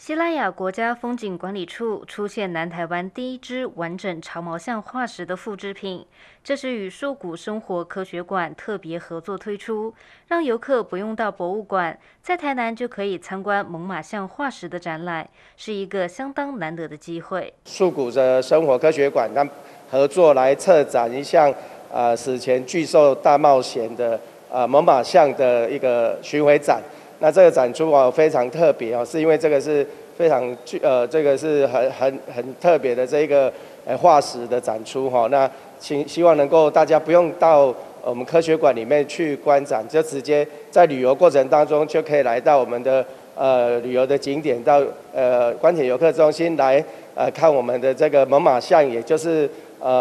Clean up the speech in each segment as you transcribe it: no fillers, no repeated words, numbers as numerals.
西拉雅国家风景管理处出现南台湾第一只完整长毛象化石的复制品，这是与树谷生活科学馆特别合作推出，让游客不用到博物馆，在台南就可以参观猛犸象化石的展览，是一个相当难得的机会。 树谷的生活科学馆，他们合作来策展一项史前巨兽大冒险的猛犸象的一个巡回展。那这个展出非常特别是因为这个是非常这个是很特别的这个化石的展出那希望能够大家不用到我们科学馆里面去观展，就直接在旅游过程当中就可以来到我们的旅游的景点，到关田游客中心来看我们的这个猛犸象，也就是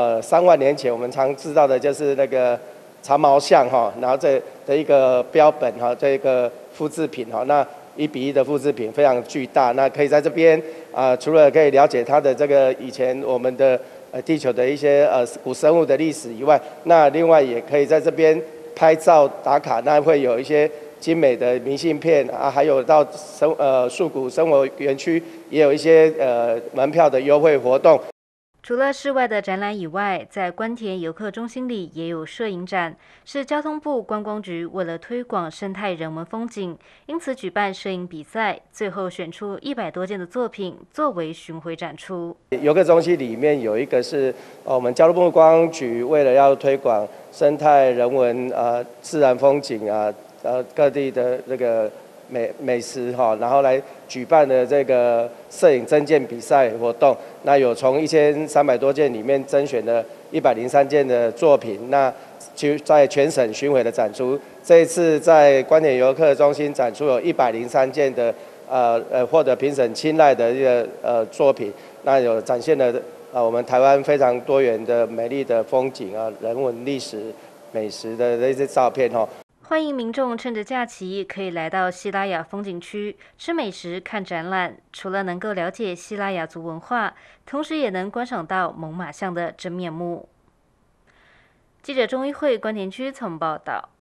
3万年前我们常知道的就是那个长毛象然后这的一个标本这一个复制品那1:1的复制品非常巨大，那可以在这边除了可以了解它的这个以前我们的地球的一些古生物的历史以外，那另外也可以在这边拍照打卡，那会有一些精美的明信片还有到树谷生活园区也有一些门票的优惠活动。 除了室外的展览以外，在关田游客中心里也有摄影展，是交通部观光局为了推广生态人文风景，因此举办摄影比赛，最后选出100多件的作品作为巡回展出。 游客中心里面有一个是我们交通部观光局为了要推广生态人文自然风景各地的这个美食然后来举办的这个摄影征件比赛活动，那有从1300多件里面甄选的103件的作品，那就在全省巡回的展出。这一次在关田游客中心展出有103件的获得评审青睐的一个作品，那有展现了我们台湾非常多元的美丽的风景人文历史美食的这些照片欢迎民众趁着假期可以来到西拉雅风景区吃美食、看展览，除了能够了解西拉雅族文化，同时也能观赏到猛犸象的真面目。记者钟一慧关田区从报道。